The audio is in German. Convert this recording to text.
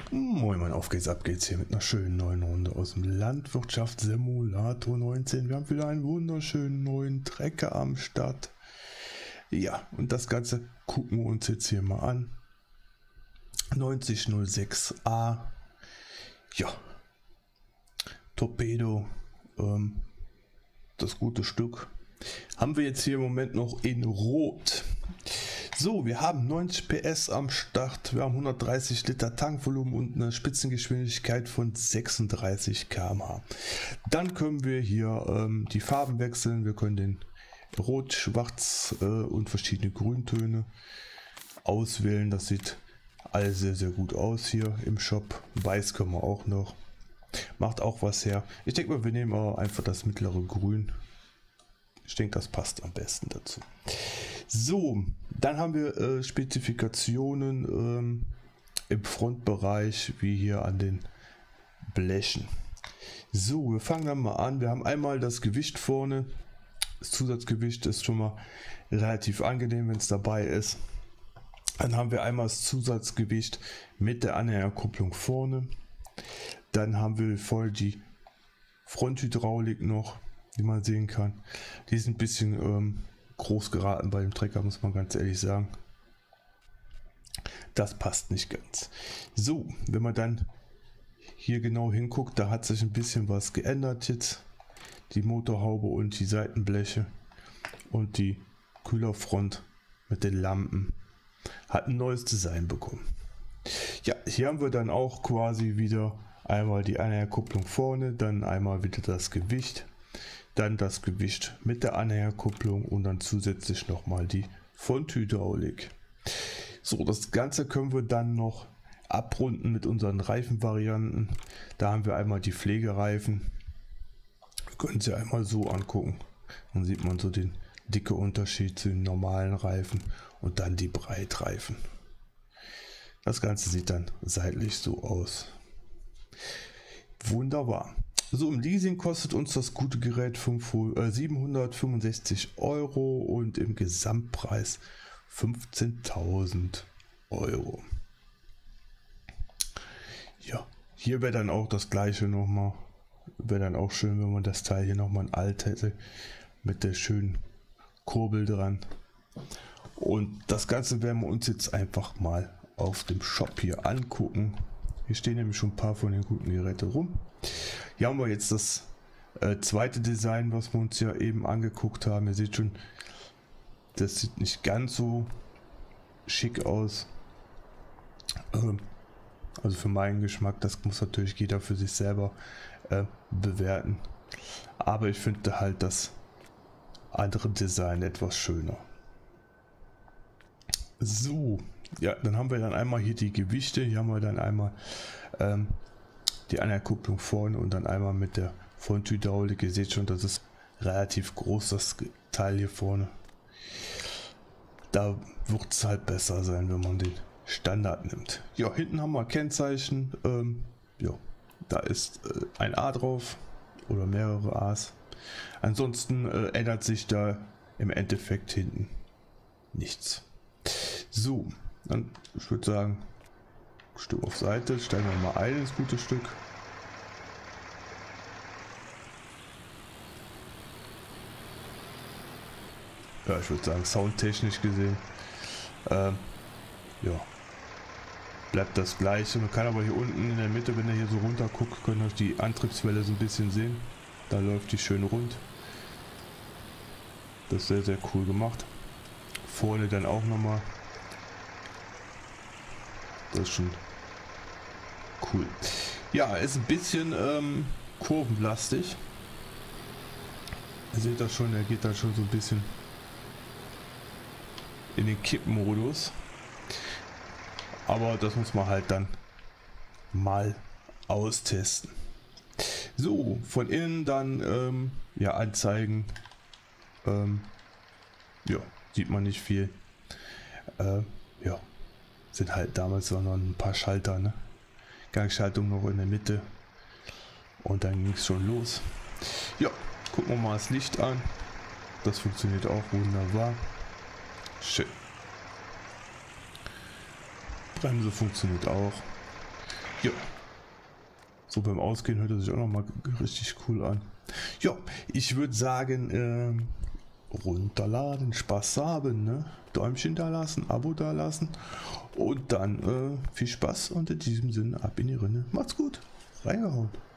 Moin Mann, auf geht's, ab geht's hier mit einer schönen neuen Runde aus dem Landwirtschaftssimulator 19. Wir haben wieder einen wunderschönen neuen Trecker am Start. Ja, und das Ganze gucken wir uns jetzt hier mal an. 9006A. Ja, Torpedo, das gute Stück. Haben wir jetzt hier im Moment noch in Rot. So, wir haben 90 PS am Start, wir haben 130 Liter Tankvolumen und eine Spitzengeschwindigkeit von 36 km/h. Dann können wir hier die Farben wechseln, wir können den Rot, Schwarz und verschiedene Grüntöne auswählen. Das sieht alles sehr, sehr gut aus hier im Shop. Weiß können wir auch noch. Macht auch was her. Ich denke mal, wir nehmen aber einfach das mittlere Grün. Ich denke, das passt am besten dazu. So, dann haben wir Spezifikationen im Frontbereich, wie hier an den Blechen. So, wir fangen dann mal an. Wir haben einmal das Gewicht vorne. Das Zusatzgewicht ist schon mal relativ angenehm, wenn es dabei ist. Dann haben wir einmal das Zusatzgewicht mit der Anhängerkupplung vorne. Dann haben wir voll die Fronthydraulik noch, wie man sehen kann. Die ist ein bisschen groß geraten bei dem Trecker, muss man ganz ehrlich sagen. Das passt nicht ganz. So, wenn man dann hier genau hinguckt, da hat sich ein bisschen was geändert jetzt. Die Motorhaube und die Seitenbleche und die Kühlerfront mit den Lampen hat ein neues Design bekommen. Ja, hier haben wir dann auch quasi wieder einmal die Anhängerkupplung vorne, dann einmal wieder das Gewicht. Dann das Gewicht mit der Anhängerkupplung und dann zusätzlich nochmal die Fronthydraulik. So, das Ganze können wir dann noch abrunden mit unseren Reifenvarianten. Da haben wir einmal die Pflegereifen. Wir können sie einmal so angucken. Dann sieht man so den dicken Unterschied zu den normalen Reifen und dann die Breitreifen. Das Ganze sieht dann seitlich so aus. Wunderbar. So, im Leasing kostet uns das gute Gerät 765 Euro und im Gesamtpreis 15.000 Euro. Ja, hier wäre dann auch das gleiche nochmal. Wäre dann auch schön, wenn man das Teil hier nochmal in alt hätte. Mit der schönen Kurbel dran. Und das Ganze werden wir uns jetzt einfach mal auf dem Shop hier angucken. Hier stehen nämlich schon ein paar von den guten Geräten rum. Hier haben wir jetzt das zweite Design, was wir uns ja eben angeguckt haben. Ihr seht schon, das sieht nicht ganz so schick aus. Also für meinen Geschmack, das muss natürlich jeder für sich selber bewerten. Aber ich finde halt das andere Design etwas schöner. So, ja, dann haben wir dann einmal hier die Gewichte. Hier haben wir dann einmal die Anhängerkupplung vorne und dann einmal mit der Fronthydraulik. Ihr seht schon, das ist relativ groß, das Teil hier vorne. Da wird es halt besser sein, wenn man den Standard nimmt. Ja, hinten haben wir Kennzeichen. Ja, da ist ein A drauf oder mehrere A's. Ansonsten ändert sich da im Endeffekt hinten nichts. So, dann ich würde sagen, Stück auf Seite, stellen wir mal ein ins gute Stück. Ja, ich würde sagen, soundtechnisch gesehen, ja, bleibt das gleiche. Man kann aber hier unten in der Mitte, wenn ihr hier so runter guckt, könnt ihr euch die Antriebswelle so ein bisschen sehen. Da läuft die schön rund. Das ist sehr, sehr cool gemacht. Vorne dann auch nochmal. Das ist schon cool. Ja, ist ein bisschen kurvenlastig. Ihr seht das schon, er geht dann schon so ein bisschen in den Kippmodus. Aber das muss man halt dann mal austesten. So, von innen dann ja, Anzeigen. Ja, sieht man nicht viel. Ja, sind halt damals noch ein paar Schalter, ne? Gangschaltung noch in der Mitte und dann ging es schon los. Ja, gucken wir mal das Licht an. Das funktioniert auch wunderbar. Schön. Bremse funktioniert auch. Ja. So beim Ausgehen hört er sich auch noch mal richtig cool an. Ja, ich würde sagen, runterladen, Spaß haben, ne? Däumchen da lassen, Abo da lassen und dann viel Spaß und in diesem Sinne ab in die Rinne. Macht's gut, reingehauen.